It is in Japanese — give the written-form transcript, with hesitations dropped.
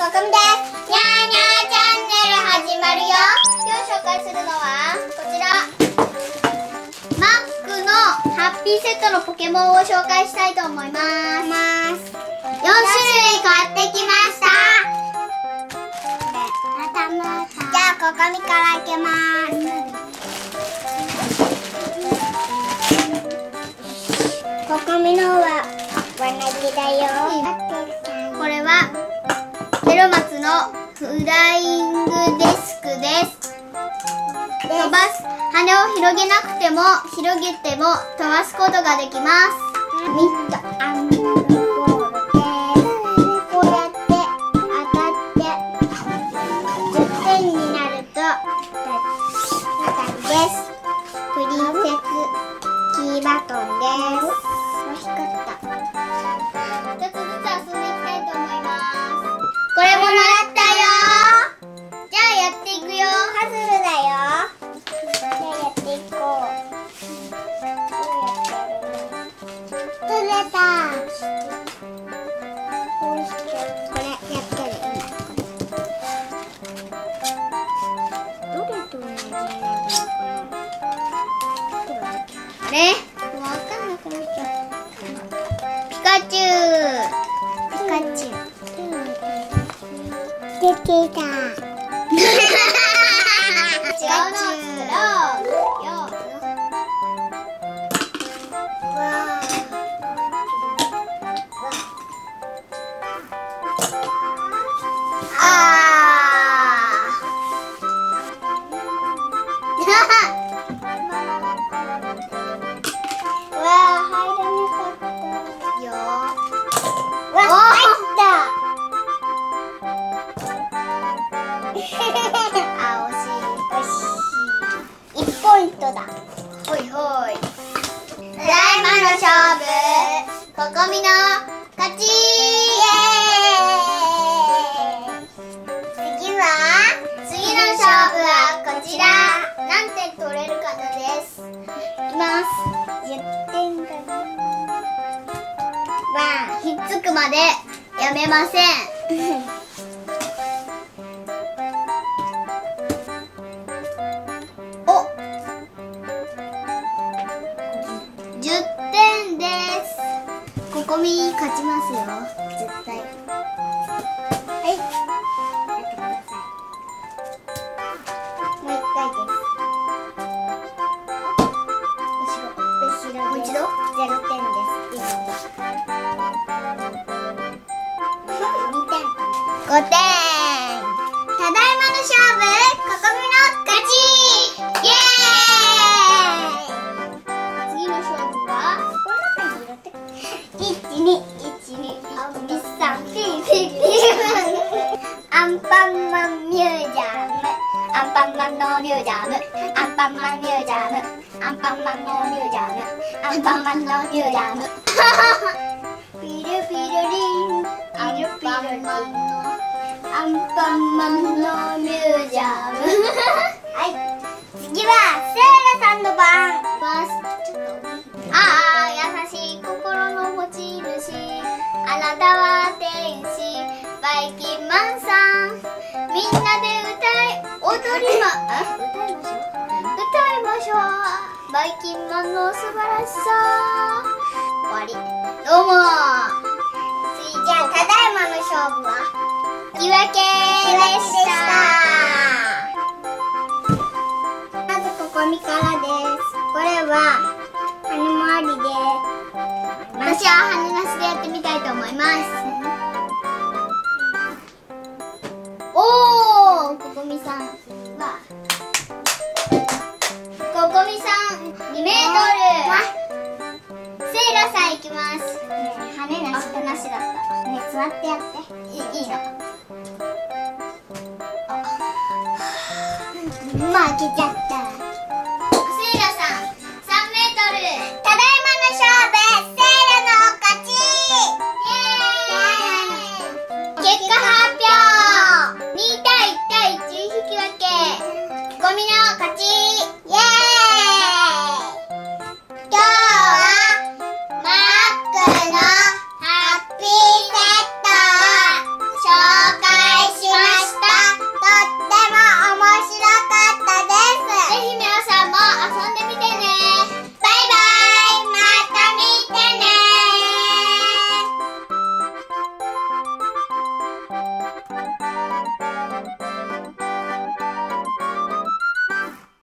こみです。にゃーにゃーチャンネル始まるよ。今日紹介するのはこちら、マックのハッピーセットのポケモンを紹介したいと思います。4種類買ってきました。じゃあここみから開けます。ここみのは同じだよ。これはヘロマツのフライングデスクです。飛ばす羽を広げなくても広げても飛ばすことができます。ミットアンドボールです。こうやって当たって10点になるとです。プリンセスキーバトンです。光った。一つずつ遊んでいきたいと思います。これももらったよ。じゃあやっていくよ。パズルだよ。じゃあやっていこう。どうやってやるの？取れた。こうしてこれやってる。どれと同じなんだろうかな。あれ？もうわかんなくなっちゃった。ピカチュウ。ピカチュウ。できた。違うのを作ろうよ。わ1ポイントだ。ほいほい。ただいまの勝負、ここみの勝ち。次の勝負はこちら。何点取れるかなです。いきます。10点だな。ひっつくまでやめません。ここみ勝ちますよ、絶対。はい、やってください。もう1回です。後ろもう一度0点です。2点5点。ただいまの勝負、ここみの勝ち。イエーイ。次の勝負はこの中に入れてアンパンマンミュージアム。アンパンマンのミュージアム。アンパンマンミュージアム。アンパンマンのミュージアム。アンパンマンのミュージアム。ピルピルリン、ピルピルリンのアンパンマンのミュージアム。はい、次はセーラさんの番。優しい心の持ち主、あなたは天使バイキンマンさん。みんなで歌いましょう。バイキンマンの素晴らしさ。終わり。どうも。次、じゃあただいまの勝負は引き分けでした。まずここみからです。これは羽もありで、私は羽なしでやってみたいと思います。おー、ここみさんはここみさん2メートル。セイラさんいきます。羽なしとなしだった。ね、座ってやって。いいの。負けちゃった。